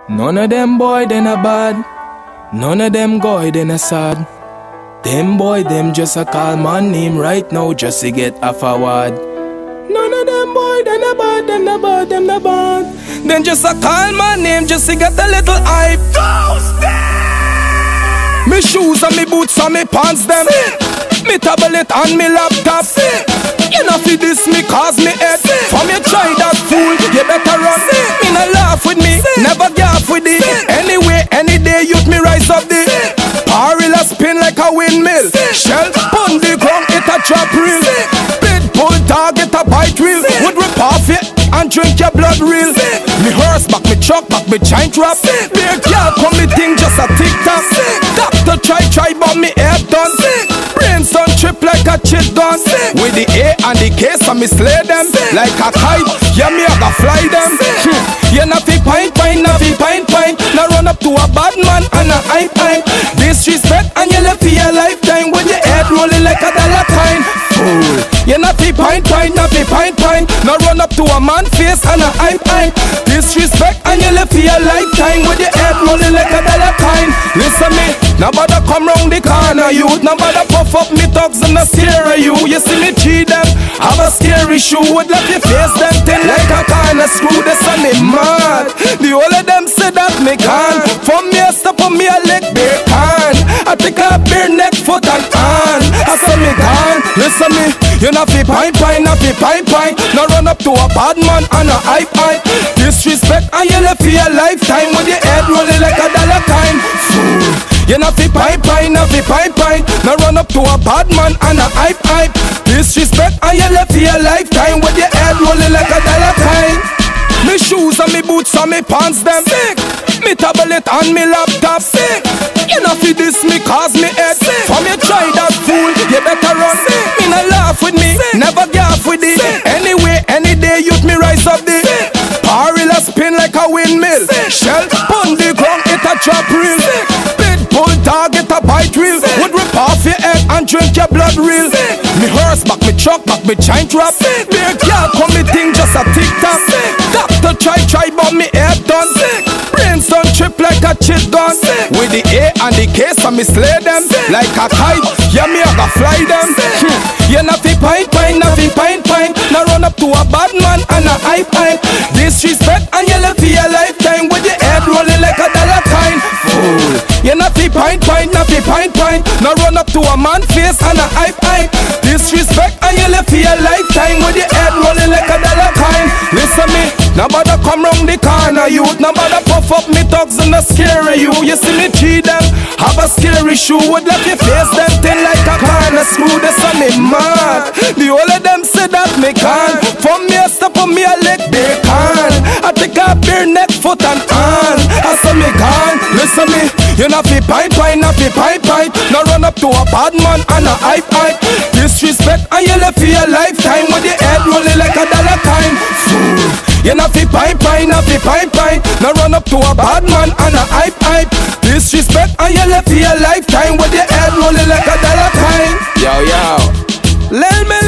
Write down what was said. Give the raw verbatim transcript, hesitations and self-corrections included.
None of them boy they not bad, none of them guy they not sad. Them boy them just a call my name right now just to get a forward. None of them boy they not bad, them not bad, them not bad. Them just a call my name just to get a little hype. Me shoes and me boots and me pants them. Me tablet and me laptop. You know fi this me cause me head. From you try that fool, you better run. Me no laugh with me, never gaff with it. Anyway, any day youth me rise up the Parilla spin like a windmill. Shell pon the ground, it a drop real. Big bull dog, it a bite real. Would rip off it and drink your blood real. Me horse back, me truck back, me giant rap. Big girl come me thing just a tick tock. Doctor try try but me head done. Brains done trip like a chip gun. With the A and the K so me slay them. Like a kite, yeah me a go fly them. You not fi pint pint, not fi pint pint. Now run up to a bad man and a hype hype. Disrespect and you left for your lifetime. With your head rolling like a dollar coin. Fool, you not fi pint pint, not fi pint pint. Now run up to a man face and a hype hype. Disrespect and you left for your lifetime. With your head rolling like a dollar coin. Listen me, nobody come round the corner youth. Nobody puff up me thugs and a scare you. You see me cheat them, have a scary shoe. Would let you face them thin like a corner screw. This and me mad, the whole of them say that me can. From me a step on me a leg bare can. I take a bare neck, foot and hand. I say me can, listen me, you not fi pine pine, not fi pine pine. Now run up to a bad man and a hype hype. Disrespect and you left for your lifetime. With your head rolling like a dollar coin. Fool, you not fi pine pine, not fi pine pine. Now run up to a bad man and a hype hype. Disrespect and you left for your lifetime. With your head rolling like a dollar coin. Me shoes and me boots and me pants them. Sick. Me tablet and me laptop. Sick. You know fi this me cause me head. Sick. From you try that fool, you better run. Sick. Me no laugh with me, Sick. Never gaff with it. Sick. Anyway, any day youth me rise up the Parilla spin like a windmill. Sick. Shell pon the ground, it a drop real. Sick. Big bull dog, it a bite real. Sick. Would rip off your head and drink your blood real. Sick. Me horse back, me truck back, me giant rap. Big girl come me thing just a tick tock. Doctor try try but me head done. Sick. Brains done trip like a chip gun. Sick. With the A and the K so me slay them. Sick. Like a kite, yeah me a go fly them. You not fi pint pint, not fi pint pint. Now run up to a bad man and a hype hype. Disrespect and you left for your lifetime. With your head rolling like a dollar coin. Fool, you not fi pint pint, not fi pint pint. Now run up to a man face and a hype hype. Disrespect and you left for your lifetime. With your head rolling like a dollar coin. Listen me, nobody come round the corner youth. Nobody puff up me thugs and a scare you. You see me cheat them, have a scary shoe. Would let you face them thin like a corner screw. This on me mad, the whole of them say that me can. From me a step on me a leg they can. I take a bare neck, foot and hand. I say me can, listen me, you not fi pint pint, not fi pint pint. Now run up to a bad man and a hype hype. Disrespect and you left for your lifetime. With your head rolling like a dollar coin. Fool, you not fi pint pint, not fi pint pint. Now run up to a bad man and a hype hype. Disrespect and you left for your lifetime. With your head rolling like a dollar coin. Yo yo, Lil